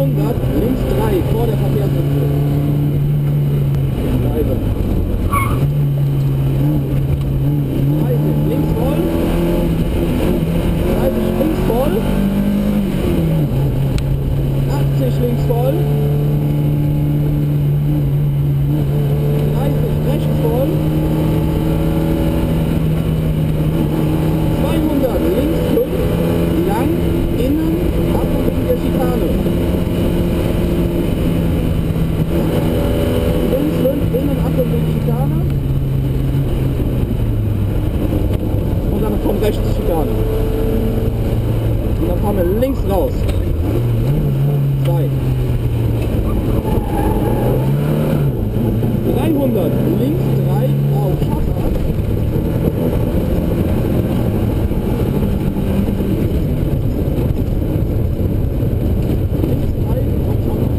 300, links 3, vor der Verkehrsinsel. Scheibe. 30, links voll. 30, links voll. 80, links voll. 30, rechts voll. 200, links 5, lang, innen, Achtung wegen der Schikane. Links 5, innen, Achtung wegen der Schikane. Und dann kommt rechts die Schikane. Und dann fahren wir links raus. 2. 300, links 3 auf Schaffer. Links 3 auf Schaffer.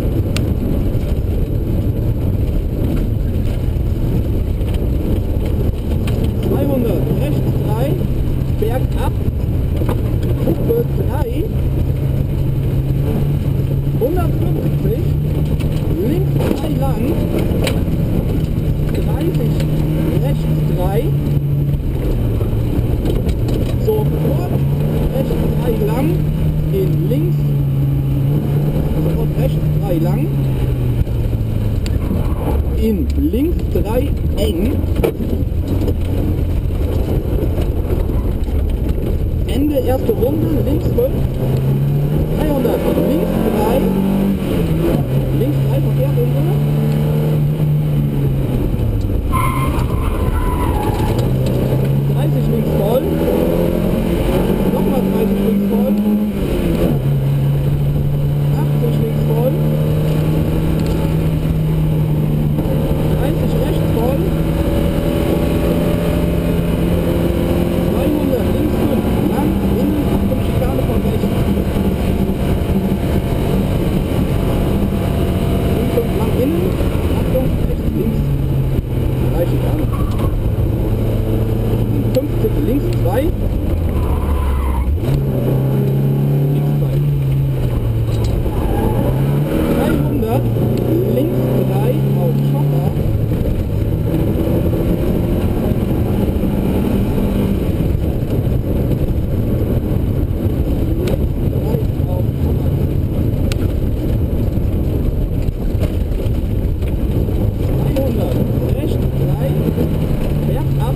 200, rechts 3, bergab, Gruppe 3. 150, links 3 lang, 30, rechts 3, sofort rechts 3 lang, in links, sofort rechts 3 lang, in links 3 eng, Ende erste Runde, links 5, 300, links 3, Verkehrsinsel. 30 links voll, nochmal 30 links voll, 80 links voll, 30 rechts voll, 200 links 5, lang, innen, Achtung, Schikane von rechts. Lang innen, Achtung, rechts, links, 3 Schikane. 50 links 2, links 2. 300 links 3 auf Schaffer. 200 rechts 3, bergab,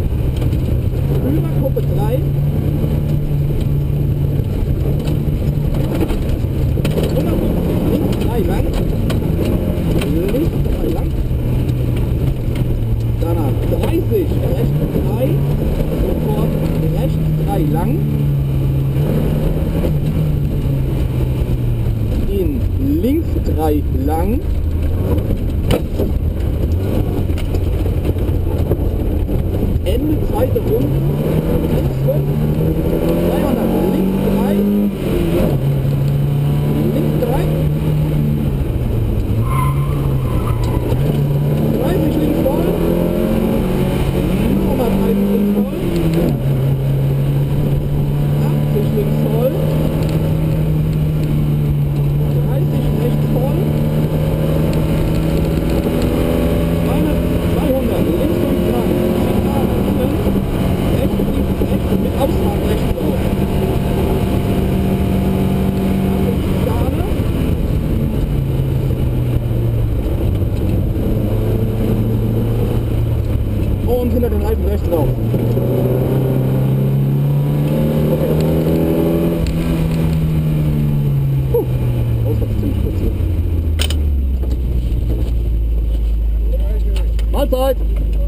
Gruppe 3, 150, links 3 lang, links 3 lang, danach 30, rechts 3, sofort rechts 3 lang, in links 3 lang, Ende zweite Runde, links 5, 200, links 3, links 3, 30 links voll, nochmal 30 links voll, 80 links voll, 30 rechts voll, 200 links 5 dran, rechts, mit Ausfahrt rechts drauf. Schikane. Und hinter den Reifen rechts drauf. Ausfahrt ist ziemlich kurz hier. Mahlzeit!